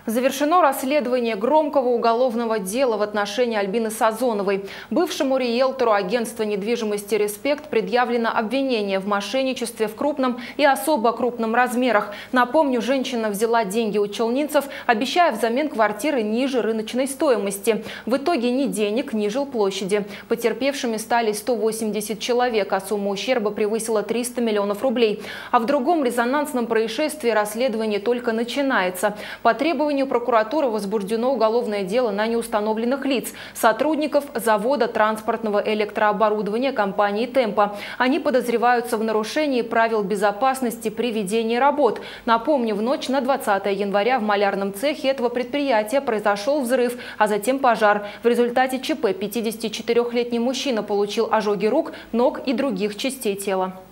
Завершено расследование громкого уголовного дела в отношении Альбины Сазоновой. Бывшему риэлтору агентства недвижимости «Респект» предъявлено обвинение в мошенничестве в крупном и особо крупном размерах. Напомню, женщина взяла деньги у челнинцев, обещая взамен квартиры ниже рыночной стоимости. В итоге ни денег, ни жилплощади. Потерпевшими стали 180 человек, а сумма ущерба превысила 300 миллионов рублей. А в другом резонансном происшествии расследование только начинается. По требованию прокуратуры возбуждено уголовное дело на неустановленных лиц, сотрудников завода транспортного электрооборудования компании «Темпо». Они подозреваются в нарушении правил безопасности при ведении работ. Напомню, в ночь на 20 января в малярном цехе этого предприятия произошел взрыв, а затем пожар. В результате ЧП 54-летний мужчина получил ожоги рук, ног и других частей тела.